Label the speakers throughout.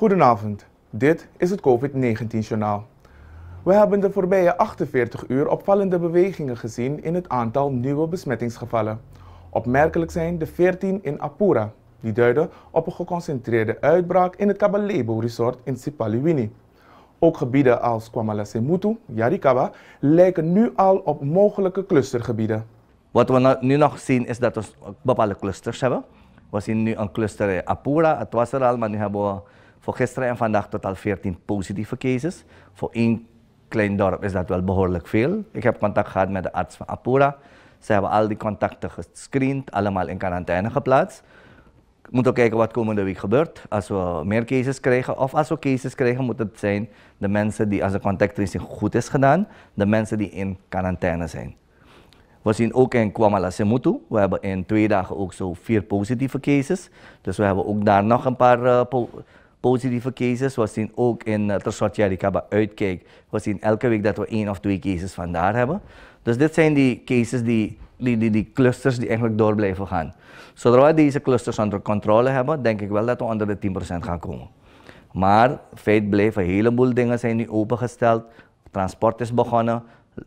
Speaker 1: Goedenavond, dit is het COVID-19-journaal. We hebben de voorbije 48 uur opvallende bewegingen gezien in het aantal nieuwe besmettingsgevallen. Opmerkelijk zijn de 14 in Apura, die duiden op een geconcentreerde uitbraak in het Kabalebo Resort in Sipaliwini. Ook gebieden als Kwamalasemutu, Yarikaba lijken nu al op mogelijke clustergebieden.
Speaker 2: Wat we nu nog zien is dat we bepaalde clusters hebben. We zien nu een cluster in Apura, het was er al, maar nu hebben we voor gisteren en vandaag totaal 14 positieve cases. Voor één klein dorp is dat wel behoorlijk veel. Ik heb contact gehad met de arts van Apura. Ze hebben al die contacten gescreend, allemaal in quarantaine geplaatst. We moeten kijken wat komende week gebeurt. Als we meer cases krijgen, of als we cases krijgen, moet het zijn de mensen die, als de contact tracing goed is gedaan, de mensen die in quarantaine zijn. We zien ook in Kwamalasemutu, we hebben in 2 dagen ook zo 4 positieve cases. Dus we hebben ook daar nog een paar positieve cases. We zien ook in het resort Yarikaba Uitkijk, we zien elke week dat we 1 of 2 cases vandaar hebben. Dus dit zijn die cases, die clusters die eigenlijk door blijven gaan. Zodra we deze clusters onder controle hebben, denk ik wel dat we onder de 10% gaan komen. Maar feit blijft, een heleboel dingen zijn nu opengesteld. Transport is begonnen.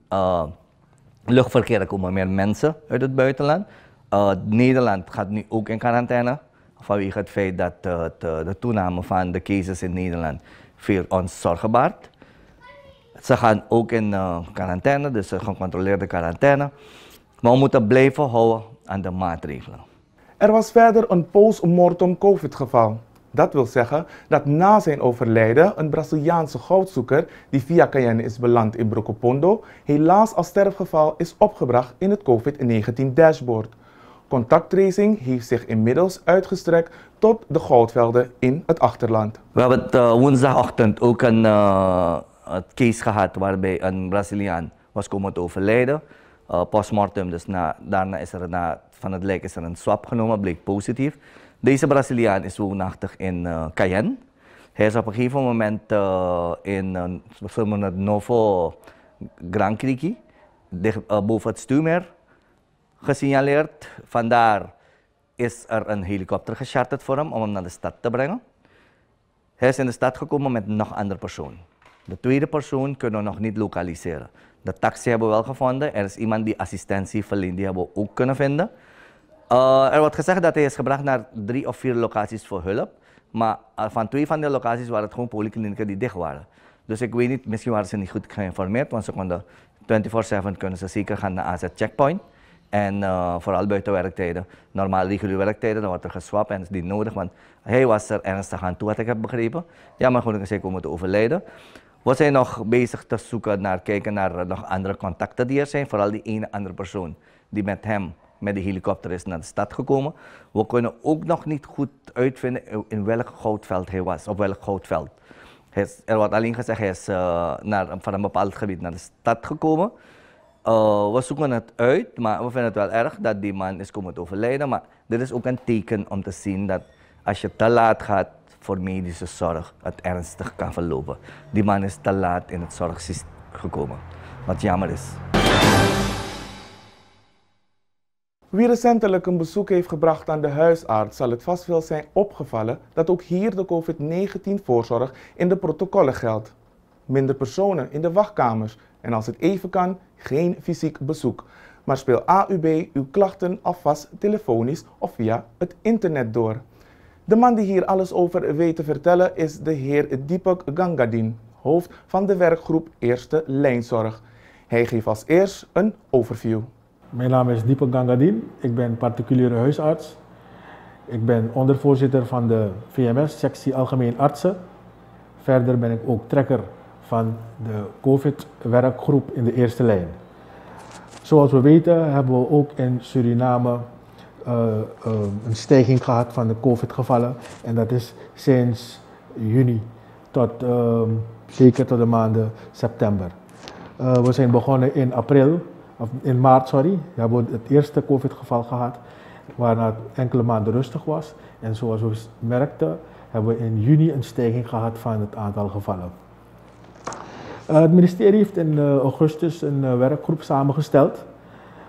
Speaker 2: Luchtverkeer, er komen meer mensen uit het buitenland. Nederland gaat nu ook in quarantaine. Vanwege het feit dat de toename van de cases in Nederland veel ons zorgen baart. Ze gaan ook in quarantaine, dus een gecontroleerde quarantaine. Maar we moeten blijven houden aan de maatregelen.
Speaker 1: Er was verder een post-mortem COVID-geval. Dat wil zeggen dat na zijn overlijden een Braziliaanse goudzoeker die via Cayenne is beland in Brokopondo helaas als sterfgeval is opgebracht in het COVID-19-dashboard. Contacttracing heeft zich inmiddels uitgestrekt tot de goudvelden in het achterland.
Speaker 2: We hebben het woensdagochtend ook een case gehad waarbij een Braziliaan was komen te overlijden. Postmortem, dus daarna is er van het lijk is er een swab genomen, bleek positief. Deze Braziliaan is woonachtig in Cayenne. Hij is op een gegeven moment in het Novo Gran Criki, boven het Stuwmeer, gesignaleerd. Vandaar is er een helikopter gecharterd voor hem om hem naar de stad te brengen. Hij is in de stad gekomen met nog een andere persoon. De tweede persoon kunnen we nog niet lokaliseren. De taxi hebben we wel gevonden. Er is iemand die assistentie verleent, die hebben we ook kunnen vinden. Er wordt gezegd dat hij is gebracht naar 3 of 4 locaties voor hulp. Maar van 2 van de locaties waren het gewoon polyklinieken die dicht waren. Dus ik weet niet, misschien waren ze niet goed geïnformeerd, want ze konden 24/7 kunnen ze zeker gaan naar AZ Checkpoint. En vooral buiten werktijden, normaal reguliere werktijden, dan wordt er geswapt en is niet nodig, want hij was er ernstig aan toe, wat ik heb begrepen. Ja, maar gewoon zeker komen te overlijden. We zijn nog bezig te zoeken kijken naar nog andere contacten die er zijn, vooral die ene andere persoon die met hem met de helikopter is naar de stad gekomen. We kunnen ook nog niet goed uitvinden in welk goudveld hij was, op welk goudveld. Er wordt alleen gezegd hij is van een bepaald gebied naar de stad gekomen. We zoeken het uit, maar we vinden het wel erg dat die man is komen te overlijden. Maar dit is ook een teken om te zien dat als je te laat gaat voor medische zorg, het ernstig kan verlopen. Die man is te laat in het zorgsysteem gekomen, wat jammer is.
Speaker 1: Wie recentelijk een bezoek heeft gebracht aan de huisarts, zal het vast wel zijn opgevallen dat ook hier de COVID-19-voorzorg in de protocollen geldt. Minder personen in de wachtkamers en als het even kan, geen fysiek bezoek. Maar speel AUB uw klachten alvast telefonisch of via het internet door. De man die hier alles over weet te vertellen is de heer Deepak Gangadin, hoofd van de werkgroep Eerste Lijnzorg. Hij geeft als eerst een overview.
Speaker 3: Mijn naam is Deepak Gangadin, ik ben particuliere huisarts. Ik ben ondervoorzitter van de VMS, sectie Algemeen Artsen. Verder ben ik ook trekker van de COVID-werkgroep in de eerste lijn. Zoals we weten hebben we ook in Suriname een stijging gehad van de COVID-gevallen. En dat is sinds juni tot zeker tot de maanden september. We zijn begonnen in maart, we hebben het eerste COVID-geval gehad, waarna het enkele maanden rustig was. En zoals we merkten, hebben we in juni een stijging gehad van het aantal gevallen. Het ministerie heeft in augustus een werkgroep samengesteld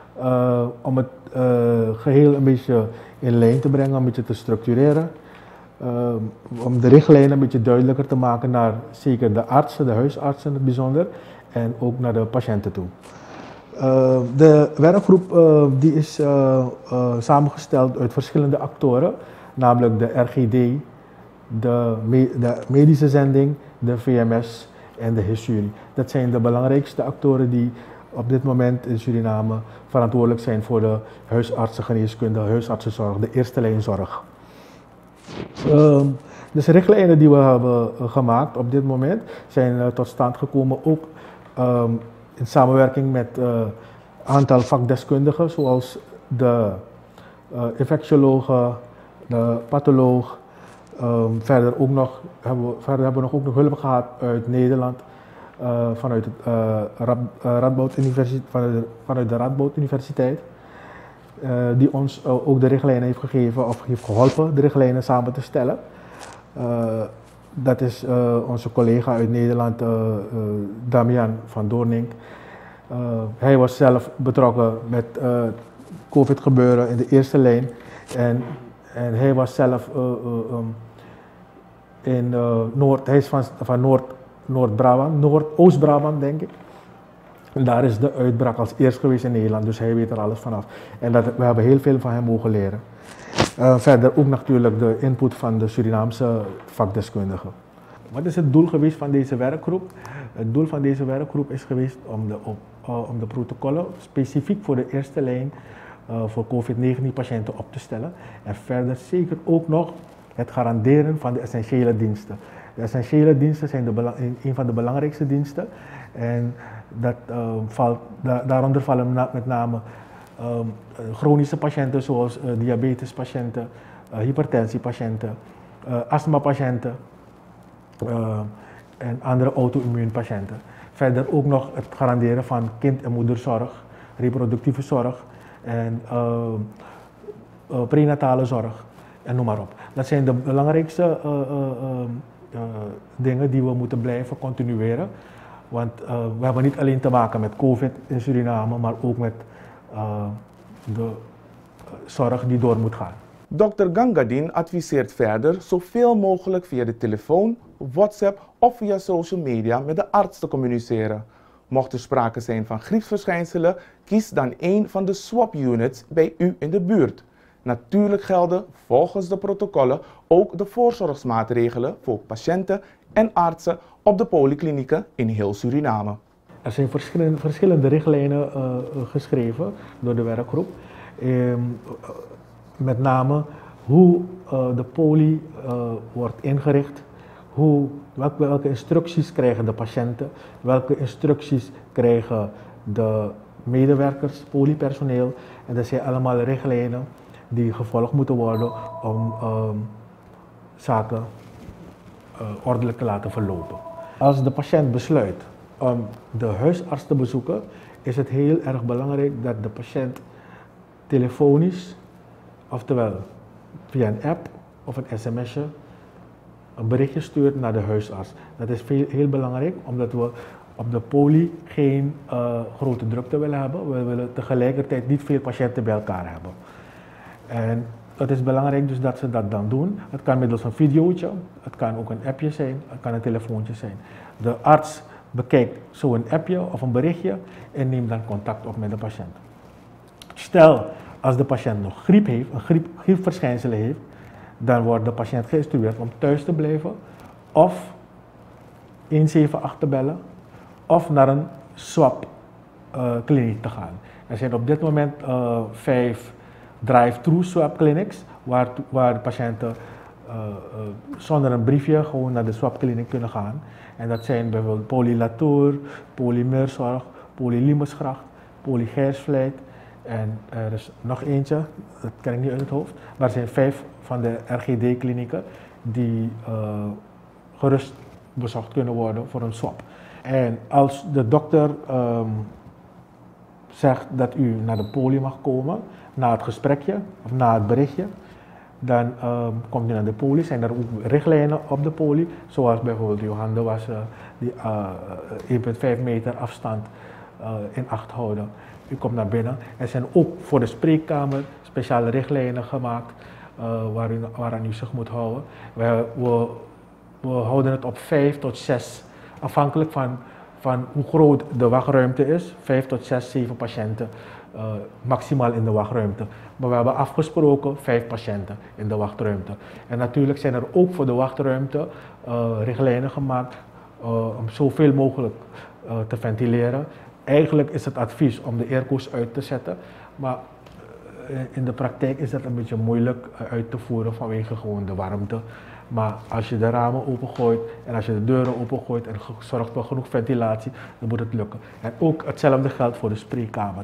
Speaker 3: om het geheel een beetje in lijn te brengen, een beetje te structureren. om de richtlijnen een beetje duidelijker te maken naar zeker de artsen, de huisartsen in het bijzonder, en ook naar de patiënten toe. De werkgroep die is samengesteld uit verschillende actoren, namelijk de RGD, de medische zending, de VMS en de HIS-jury. Dat zijn de belangrijkste actoren die op dit moment in Suriname verantwoordelijk zijn voor de huisartsengeneeskunde, huisartsenzorg, de eerste lijnzorg. Dus de richtlijnen die we hebben gemaakt op dit moment zijn tot stand gekomen ook in samenwerking met een aantal vakdeskundigen zoals de infectiologen, de patholoog. Verder hebben we ook nog hulp gehad uit Nederland vanuit de Radboud Universiteit. Die ons ook de richtlijnen heeft gegeven of heeft geholpen de richtlijnen samen te stellen. Dat is onze collega uit Nederland, Damian van Doornink. Hij was zelf betrokken met COVID gebeuren in de eerste lijn en hij was zelf in hij is van Oost-Brabant denk ik. En daar is de uitbraak als eerst geweest in Nederland, dus hij weet er alles vanaf. En we hebben heel veel van hem mogen leren. Verder ook natuurlijk de input van de Surinaamse vakdeskundigen. Wat is het doel geweest van deze werkgroep? Het doel van deze werkgroep is geweest om de protocollen specifiek voor de eerste lijn voor COVID-19 patiënten op te stellen. En verder zeker ook nog het garanderen van de essentiële diensten. De essentiële diensten zijn een van de belangrijkste diensten. En daaronder vallen met name chronische patiënten zoals diabetespatiënten, hypertensiepatiënten, astmapatiënten en andere auto-immuunpatiënten. Verder ook nog het garanderen van kind- en moederzorg, reproductieve zorg en prenatale zorg en noem maar op. Dat zijn de belangrijkste dingen die we moeten blijven continueren. Want we hebben niet alleen te maken met COVID in Suriname, maar ook met de zorg die door moet gaan.
Speaker 1: Dr. Gangadin adviseert verder zoveel mogelijk via de telefoon, WhatsApp of via social media met de arts te communiceren. Mocht er sprake zijn van griepsverschijnselen, kies dan een van de swap-units bij u in de buurt. Natuurlijk gelden volgens de protocollen ook de voorzorgsmaatregelen voor patiënten en artsen op de polyklinieken in heel Suriname.
Speaker 3: Er zijn verschillende richtlijnen geschreven door de werkgroep. Met name hoe de poli wordt ingericht, welke instructies krijgen de patiënten, welke instructies krijgen de medewerkers, polypersoneel. En dat zijn allemaal richtlijnen die gevolgd moeten worden om zaken ordelijk te laten verlopen. Als de patiënt besluit om de huisarts te bezoeken, is het heel erg belangrijk dat de patiënt telefonisch, oftewel via een app of een sms'je, een berichtje stuurt naar de huisarts. Dat is heel belangrijk, omdat we op de poli geen grote drukte willen hebben. We willen tegelijkertijd niet veel patiënten bij elkaar hebben. En het is belangrijk dus dat ze dat dan doen. Het kan middels een videootje, het kan ook een appje zijn, het kan een telefoontje zijn. De arts bekijkt zo'n appje of een berichtje en neemt dan contact op met de patiënt. Stel, als de patiënt nog griep heeft, griepverschijnselen heeft, dan wordt de patiënt geïnstrueerd om thuis te blijven of 178 te bellen of naar een swap-kliniek te gaan. Er zijn op dit moment 5 drive-through swap clinics waar de patiënten zonder een briefje gewoon naar de swap-kliniek kunnen gaan. En dat zijn bijvoorbeeld Poly Latour, Poly Meurzorg, Poly Limesgracht, Poly Gijsvleit en er is nog eentje, dat ken ik niet uit het hoofd, maar er zijn 5 van de RGD-klinieken die gerust bezocht kunnen worden voor een swap. En als de dokter zegt dat u naar de poli mag komen, na het gesprekje of na het berichtje, dan komt u naar de poli. Zijn er ook richtlijnen op de poli, zoals bijvoorbeeld uw handen wassen, die 1,5 meter afstand in acht houden. U komt naar binnen. Er zijn ook voor de spreekkamer speciale richtlijnen gemaakt waaraan u zich moet houden. We houden het op 5 tot 6, afhankelijk van hoe groot de wachtruimte is. 5 tot 6, 7 patiënten maximaal in de wachtruimte. Maar we hebben afgesproken 5 patiënten in de wachtruimte. En natuurlijk zijn er ook voor de wachtruimte richtlijnen gemaakt om zoveel mogelijk te ventileren. Eigenlijk is het advies om de airco's uit te zetten, maar in de praktijk is dat een beetje moeilijk uit te voeren vanwege gewoon de warmte. Maar als je de ramen opengooit en als je de deuren opengooit en zorgt voor genoeg ventilatie, dan moet het lukken. En ook hetzelfde geldt voor de spreekkamer.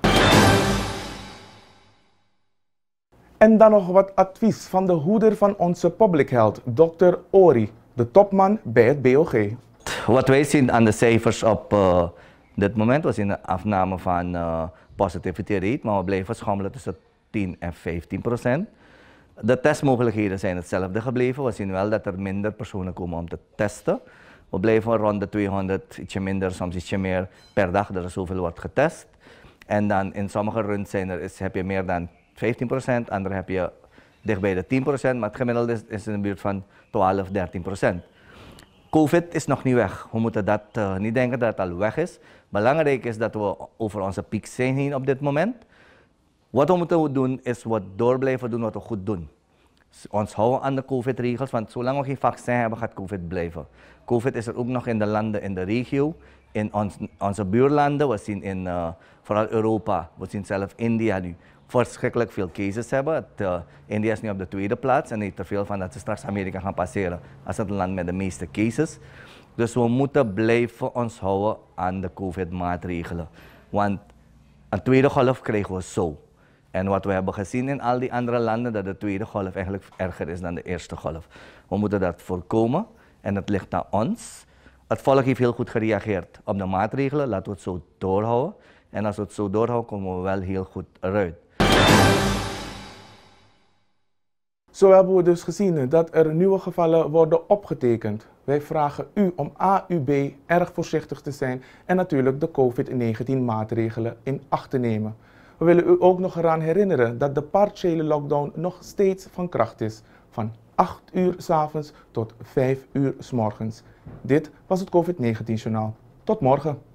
Speaker 1: En dan nog wat advies van de hoeder van onze public health, Dr. Ori, de topman bij het BOG.
Speaker 2: Wat wij zien aan de cijfers op dit moment was in de afname van positivity rate, maar we blijven schommelen tussen 10 en 15%. De testmogelijkheden zijn hetzelfde gebleven. We zien wel dat er minder personen komen om te testen. We blijven rond de 200, ietsje minder, soms ietsje meer per dag, dat er zoveel wordt getest. En dan in sommige runs heb je meer dan 15%, andere heb je dichtbij de 10%, maar het gemiddelde is in de buurt van 12, 13%. COVID is nog niet weg. We moeten dat niet denken dat het al weg is. Belangrijk is dat we over onze piek zijn heen op dit moment. Wat we moeten doen is door blijven doen wat we goed doen. Ons houden aan de COVID-regels, want zolang we geen vaccin hebben, gaat COVID blijven. COVID is er ook nog in de landen in de regio, in onze buurlanden. We zien in vooral Europa, we zien zelf India nu verschrikkelijk veel cases hebben. India is nu op de tweede plaats en heeft er veel van dat ze straks Amerika gaan passeren als het land met de meeste cases. Dus we moeten blijven ons houden aan de COVID-maatregelen. Want een tweede golf krijgen we zo. En wat we hebben gezien in al die andere landen, dat de tweede golf eigenlijk erger is dan de eerste golf. We moeten dat voorkomen en het ligt aan ons. Het volk heeft heel goed gereageerd op de maatregelen, laten we het zo doorhouden. En als we het zo doorhouden, komen we wel heel goed eruit.
Speaker 1: Zo hebben we dus gezien dat er nieuwe gevallen worden opgetekend. Wij vragen u om AUB erg voorzichtig te zijn en natuurlijk de COVID-19 maatregelen in acht te nemen. We willen u ook nog eraan herinneren dat de partiële lockdown nog steeds van kracht is, van 8 uur 's avonds tot 5 uur 's morgens. Dit was het COVID-19 journaal. Tot morgen.